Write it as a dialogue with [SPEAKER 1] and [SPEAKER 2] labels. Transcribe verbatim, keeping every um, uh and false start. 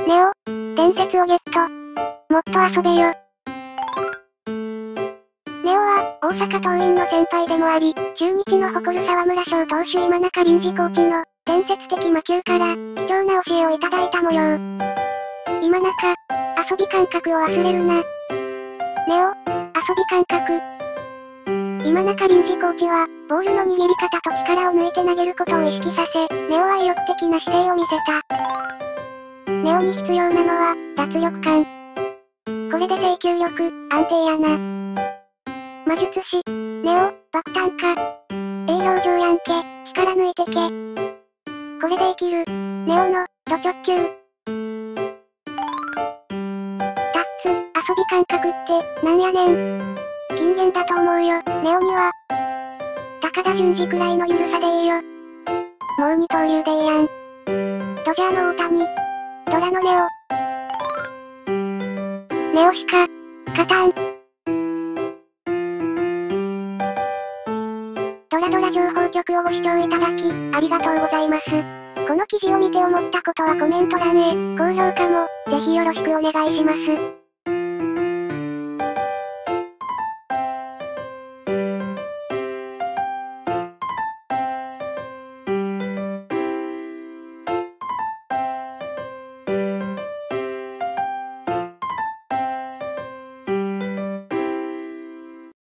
[SPEAKER 1] ネオ、伝説をゲット。もっと遊べよ。ネオは、大阪桐蔭の先輩でもあり、中日の誇る沢村賞投手今中臨時コーチの、伝説的魔球から、貴重な教えをいただいた模様。今中、遊び感覚を忘れるな。ネオ、遊び感覚。今中臨時コーチは、ボールの握り方と力を抜いて投げることを意識させ、ネオは意欲的な姿勢を見せた。ネオに必要なのは、脱力感。これで制球力、安定やな。魔術師、ネオ、爆弾か。ええ表情やんけ、力抜いてけ。これで生きる、ネオの、ド直球。タッツ、遊び感覚って、なんやねん。金言だと思うよ、ネオには。高田純次くらいのゆるさでええよ。もう二刀流でええやん。ドジャーの大谷。ドラのネオ。ネオしか、勝たん。ドラドラ情報局をご視聴いただき、ありがとうございます。この記事を見て思ったことはコメント欄へ、高評価も、ぜひよろしくお願いします。